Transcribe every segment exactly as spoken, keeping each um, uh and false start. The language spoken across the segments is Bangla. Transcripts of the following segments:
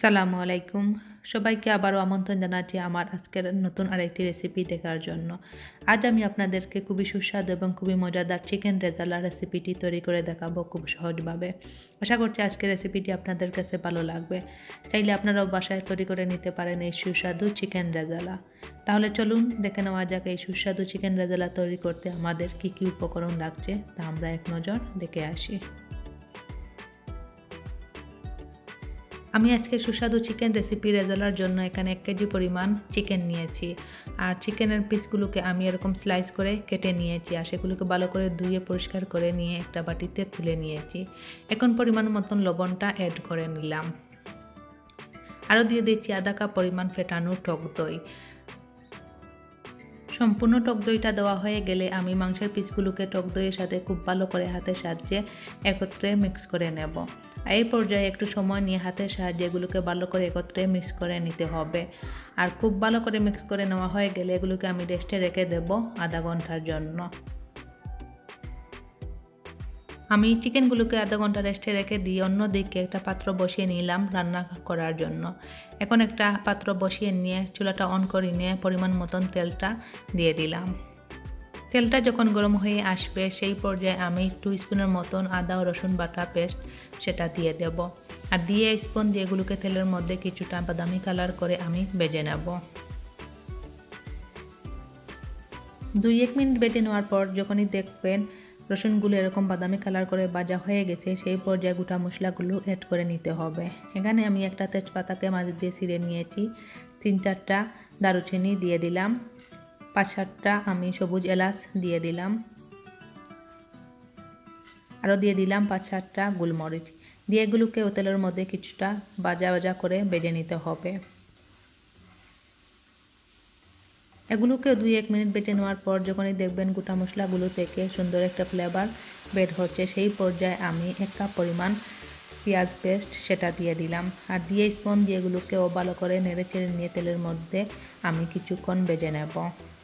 আসসালামু আলাইকুম সবাইকে আবারও আমন্ত্রণ জানাচ্ছি আমার আজকের নতুন আরেকটি রেসিপি দেখার জন্য। আজ আমি আপনাদেরকে খুবই সুস্বাদু এবং খুবই মজাদার চিকেন রেজালা রেসিপিটি তৈরি করে দেখাবো খুব সহজভাবে। আশা করছি আজকের রেসিপিটি আপনাদের কাছে ভালো লাগবে। চাইলে আপনারাও বাসায় তৈরি করে নিতে পারেন এই সুস্বাদু চিকেন রেজালা। তাহলে চলুন দেখে নেওয়া যাক এই সুস্বাদু চিকেন রেজালা তৈরি করতে আমাদের কী কী উপকরণ লাগছে তা আমরা এক নজর দেখে আসি। আমি আজকে সুস্বাদু চিকেন রেসিপি রেজালার জন্য এখানে এক কেজি পরিমাণ চিকেন নিয়েছি। আর চিকেনের পিসগুলোকে আমি এরকম স্লাইস করে কেটে নিয়েছি আর সেগুলোকে ভালো করে ধুয়ে পরিষ্কার করে নিয়ে একটা বাটিতে তুলে নিয়েছি। এখন পরিমাণ মতন লবণটা অ্যাড করে নিলাম। আরও দিয়ে দিচ্ছি আধা কাপ পরিমাণ ফেটানো টক দই। সম্পূর্ণ টক দইটা দেওয়া হয়ে গেলে আমি মাংসের পিসগুলোকে টক দইয়ের সাথে খুব ভালো করে হাতের সাহায্যে একত্রে মিক্স করে নেব। এই পর্যায়ে একটু সময় নিয়ে হাতের সাহায্যে এগুলোকে ভালো করে একত্রে মিক্স করে নিতে হবে। আর খুব ভালো করে মিক্স করে নেওয়া হয়ে গেলে এগুলোকে আমি রেস্টে রেখে দেব আধা ঘন্টার জন্য। আমি চিকেনগুলোকে আধা ঘন্টা রেস্টে রেখে দিয়ে অন্যদিকে একটা পাত্র বসিয়ে নিলাম রান্না করার জন্য। এখন একটা পাত্র বসিয়ে নিয়ে চুলাটা অন করে নিয়ে পরিমাণ মতন তেলটা দিয়ে দিলাম। তেলটা যখন গরম হয়ে আসবে সেই পর্যায়ে আমি টু স্পুনের মতন আদা ও রসুন বাটা পেস্ট সেটা দিয়ে দেব। আর দিয়ে স্পুন দিয়ে এগুলোকে তেলের মধ্যে কিছুটা বাদামি কালার করে আমি ভেজে নেব। দুই এক মিনিট ভেজে নেওয়ার পর যখনই দেখবেন রসুনগুলো এরকম বাদামি কালার করে ভাজা হয়ে গেছে সেই পর্যায়ে গোটা মশলাগুলো অ্যাড করে নিতে হবে। এখানে আমি একটা তেজপাতাকে মাঝ দিয়ে ছিঁড়ে নিয়েছি, তিন চারটা দারুচিনি দিয়ে দিলাম, পাঁচ সাতটা আমি সবুজ এলাচ দিয়ে দিলাম, আরও দিয়ে দিলাম পাঁচ সাতটা গোলমরিচ। দিয়ে এগুলোকে তেলের মধ্যে কিছুটা ভাজা ভাজা করে ভেজে নিতে হবে। এগুলোকে দুই এক মিনিট বেটে নেওয়ার পর যখনই দেখবেন গোটা মশলাগুলো থেকে সুন্দর একটা ফ্লেভার বের হচ্ছে সেই পর্যায়ে আমি এক কাপ পরিমাণ পেঁয়াজ পেস্ট সেটা দিয়ে দিলাম। আর দিয়ে স্পুন দিয়ে এগুলোকেও ভালো করে নেড়ে চেড়ে নিয়ে তেলের মধ্যে আমি কিছুক্ষণ ভেজে নেব।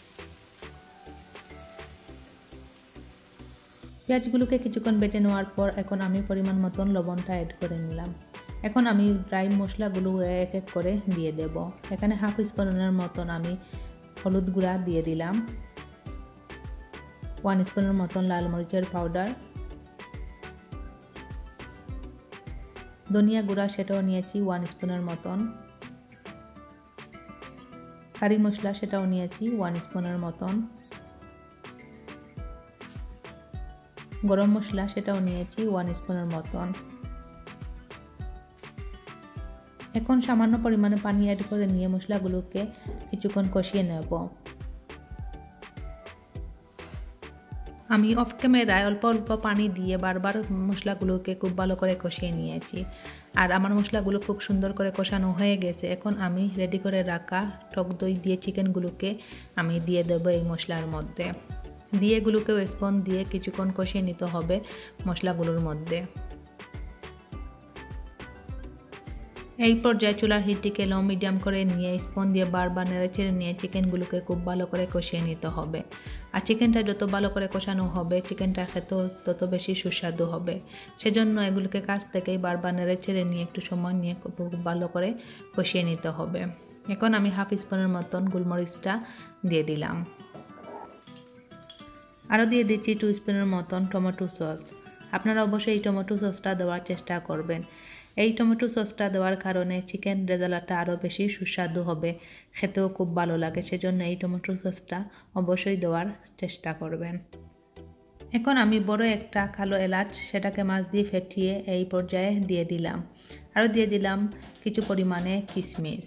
পেঁয়াজগুলোকে কিছুক্ষণ বেটে নেওয়ার পর এখন আমি পরিমাণ মতন লবণটা অ্যাড করে নিলাম। এখন আমি ড্রাই মশলাগুলো এক এক করে দিয়ে দেব। এখানে হাফ স্পুনের মতন আমি হলুদ গুঁড়া দিয়ে দিলাম, ওয়ান স্পুনের মতন লাল মরিচের পাউডার, ধনিয়া গুঁড়া সেটাও নিয়েছি ওয়ান স্পুনের মতন, কারি মশলা সেটাও নিয়েছি ওয়ান স্পুনের মতন, গরম মশলা সেটাও নিয়েছি ওয়ান স্পুনের মতন। এখন সামান্য পরিমাণে পানি অ্যাড করে নিয়ে মশলাগুলোকে কিছুক্ষণ কষিয়ে নেব। আমি অফ ক্যামেরায় অল্প অল্প পানি দিয়ে বারবার মশলাগুলোকে খুব ভালো করে কষিয়ে নিয়েছি। আর আমার মশলাগুলো খুব সুন্দর করে কষানো হয়ে গেছে। এখন আমি রেডি করে রাখা টক দই দিয়ে চিকেনগুলোকে আমি দিয়ে দেবো এই মশলার মধ্যে। দিয়ে এগুলোকেও স্পুন দিয়ে কিছুক্ষণ কষিয়ে নিতে হবে মশলাগুলোর মধ্যে। এই পর্যায়ে চুলার হিটটিকে লো মিডিয়াম করে নিয়ে স্পুন দিয়ে বারবার নেড়ে চেড়ে নিয়ে চিকেনগুলোকে খুব ভালো করে কষিয়ে নিতে হবে। আর চিকেনটা যত ভালো করে কষানো হবে চিকেনটা খেতেও তত বেশি সুস্বাদু হবে। সেজন্য এগুলোকে কাছ থেকেই বারবার নেড়ে চেড়ে নিয়ে একটু সময় নিয়ে খুব ভালো করে কষিয়ে নিতে হবে। এখন আমি হাফ স্পুনের মতন গোলমরিচটা দিয়ে দিলাম। আরও দিয়ে দিচ্ছি টু স্পুনের মতন টমেটো সস। আপনারা অবশ্যই এই টমেটো সসটা দেওয়ার চেষ্টা করবেন। এই টমেটো সসটা দেওয়ার কারণে চিকেন রেজালাটা আরও বেশি সুস্বাদু হবে, খেতেও খুব ভালো লাগে। সেজন্য এই টমেটো সসটা অবশ্যই দেওয়ার চেষ্টা করবেন। এখন আমি বড় একটা কালো এলাচ সেটাকে মাছ দিয়ে ফেটিয়ে এই পর্যায়ে দিয়ে দিলাম। আরও দিয়ে দিলাম কিছু পরিমাণে কিশমিশ,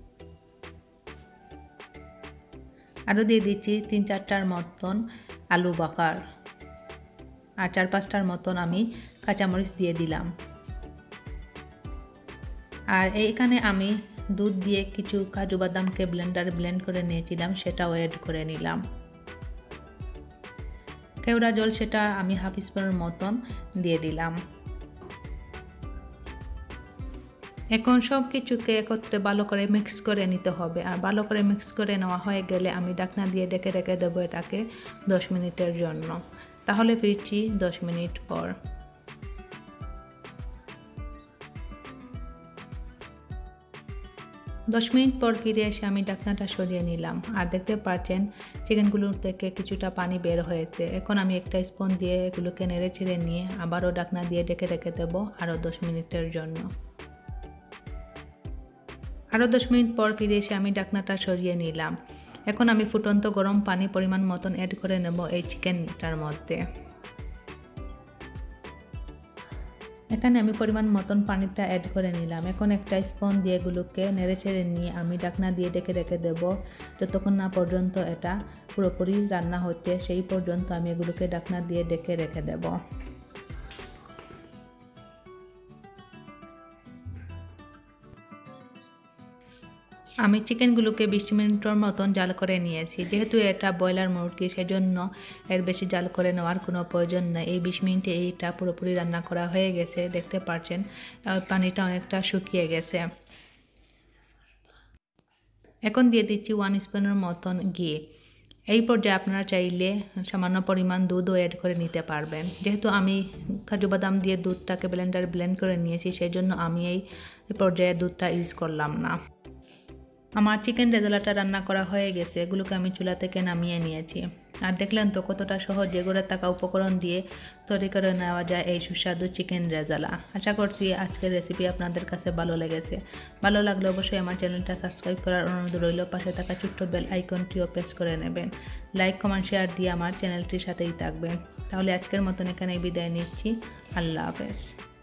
আরও দিয়ে দিচ্ছি তিন চারটার মতন আলু বাকার, আর চার পাঁচটার মতন আমি কাঁচামরিচ দিয়ে দিলাম। আর এইখানে আমি দুধ দিয়ে কিছু কাজু বাদামকে ব্লেন্ডারে ব্লেন্ড করে নিয়েছিলাম সেটাও অ্যাড করে নিলাম। কেওড়া জল সেটা আমি হাফ স্পুনের মতন দিয়ে দিলাম। এখন সব কিছুকে একত্রে ভালো করে মিক্স করে নিতে হবে। আর ভালো করে মিক্স করে নেওয়া হয়ে গেলে আমি ঢাকনা দিয়ে ডেকে রেখে দেবো এটাকে দশ মিনিটের জন্য। তাহলে ফিরছি দশ মিনিট পর। দশ মিনিট পর ফিরে এসে আমি ঢাকনাটা সরিয়ে নিলাম আর দেখতে পাচ্ছেন চিকেনগুলো থেকে কিছুটা পানি বের হয়েছে। এখন আমি একটা স্পুন দিয়ে এগুলোকে নেড়ে ছেড়ে নিয়ে আবারও ঢাকনা দিয়ে ঢেকে রেখে দেবো আরও দশ মিনিটের জন্য। আরও দশ মিনিট পর ফিরে এসে আমি ঢাকনাটা সরিয়ে নিলাম। এখন আমি ফুটন্ত গরম পানি পরিমাণ মতন অ্যাড করে নেব এই চিকেনটার মধ্যে। এখানে আমি পরিমাণ মতন পানিটা অ্যাড করে নিলাম। এখন একটা স্পুন দিয়ে এগুলোকে নেড়ে ছেড়ে নিয়ে আমি ঢাকনা দিয়ে ঢেকে রেখে দেব যতক্ষণ না পর্যন্ত এটা পুরোপুরি রান্না হচ্ছে, সেই পর্যন্ত আমি এগুলোকে ঢাকনা দিয়ে ঢেকে রেখে দেব। আমি চিকেনগুলোকে বিশ মিনিটের মতন জাল করে নিয়েছি। যেহেতু এটা ব্রয়লার মুরগি সেজন্য এর বেশি জাল করে নেওয়ার কোনো প্রয়োজন নেই। এই বিশ মিনিটে এইটা পুরোপুরি রান্না করা হয়ে গেছে, দেখতে পাচ্ছেন পানিটা অনেকটা শুকিয়ে গেছে। এখন দিয়ে দিচ্ছি ওয়ান স্পুনের মতন ঘি। এই পর্যায়ে আপনারা চাইলে সামান্য পরিমাণ দুধও অ্যাড করে নিতে পারবেন। যেহেতু আমি কাজু বাদাম দিয়ে দুধটাকে ব্লেন্ডার ব্লেন্ড করে নিয়েছি সেই জন্য আমি এই পর্যায়ে দুধটা ইউজ করলাম না। আমার চিকেন রেজালাটা রান্না করা হয়ে গেছে, এগুলোকে আমি চুলা থেকে নামিয়ে নিয়েছি। আর দেখলেন তো কতটা সহজে ঘরে থাকা উপকরণ দিয়ে তৈরি করে নেওয়া যায় এই সুস্বাদু চিকেন রেজালা। আশা করছি আজকের রেসিপি আপনাদের কাছে ভালো লেগেছে। ভালো লাগলে অবশ্যই আমার চ্যানেলটা সাবস্ক্রাইব করার অনুরোধ রইল। পাশে থাকা ছোট্ট বেল আইকনটিও প্রেস করে নেবেন। লাইক কমেন্ট শেয়ার দিয়ে আমার চ্যানেলটির সাথেই থাকবেন। তাহলে আজকের মতন এখানেই বিদায় নিচ্ছি। আল্লাহ হাফেজ।